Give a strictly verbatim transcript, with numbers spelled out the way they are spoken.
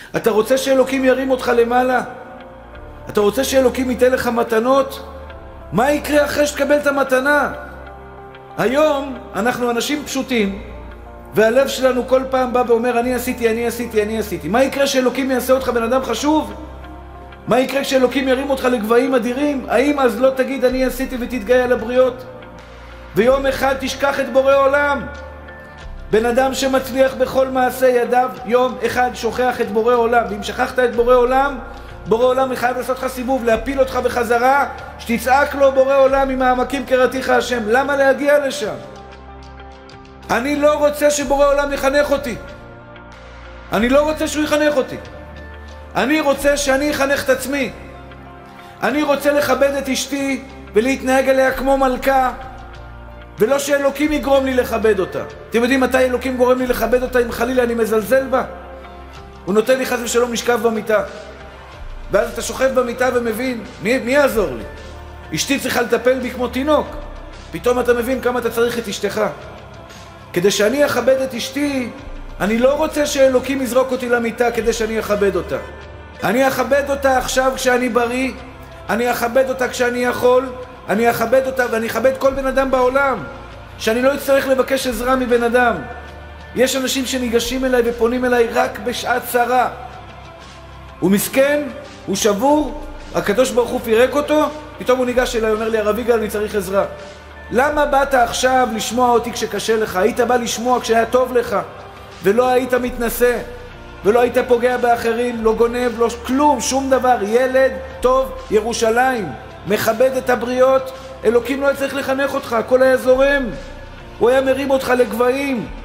אתה רוצה שאלוקים ירים אותך למעלה? אתה רוצה שאלוקים ייתן לך מתנות? מה יקרה אחרי שתקבל את המתנה? היום אנחנו אנשים פשוטים, והלב שלנו כל פעם בא ואומר, אני עשיתי, אני עשיתי, אני עשיתי. מה יקרה שאלוקים יעשה אותך בן אדם חשוב? מה יקרה כשאלוקים ירים אותך לגבהים אדירים? האם אז לא תגיד, אני עשיתי ותתגאה על הבריות? ויום אחד תשכח את בורא עולם. בן אדם שמצליח בכל מעשה ידיו, יום אחד שוכח את בורא עולם. ואם שכחת את בורא עולם, בורא עולם חייב לעשות לך סיבוב, להפיל אותך בחזרה, שתצעק לו בורא עולם ממעמקים קראתיך השם. למה להגיע לשם? אני לא רוצה שבורא עולם יחנך אותי. אני לא רוצה שהוא יחנך אותי. אני רוצה שאני אחנך את עצמי. אני רוצה לכבד את אשתי ולהתנהג אליה כמו מלכה, ולא שאלוקים יגרום לי לכבד אותה. אתם יודעים מתי אלוקים גורם לי לכבד אותה? אם חלילה אני מזלזל בה. הוא נותן לי חס ושלום לשכב במיטה. ואז אתה שוכב במיטה ומבין, מי, מי יעזור לי? אשתי צריכה לטפל בי כמו תינוק. פתאום אתה מבין כמה אתה צריך את אשתך. כדי שאני אכבד את אשתי, אני לא רוצה שאלוקים יזרוק אותי למיטה כדי שאני אכבד אותה. אני אכבד אותה עכשיו כשאני בריא, אני אכבד אותה כשאני יכול, אני אכבד אותה ואני אכבד כל בן אדם בעולם, שאני לא אצטרך לבקש עזרה מבן אדם. יש אנשים שניגשים אליי ופונים אליי רק בשעת צרה. הוא מסכן, הוא שבור, הקדוש ברוך הוא פירק אותו, פתאום הוא ניגש אליי, אומר לי, הרב יגאל, אני צריך עזרה. למה באת עכשיו לשמוע אותי כשקשה לך? היית בא לשמוע כשהיה טוב לך, ולא היית מתנשא, ולא היית פוגע באחרים, לא גונב, לא כלום, שום דבר. ילד טוב ירושלים, מכבד את הבריות, אלוקים לא היה צריך לחנך אותך, הכל היה זורם. הוא היה מרים אותך לגבהים.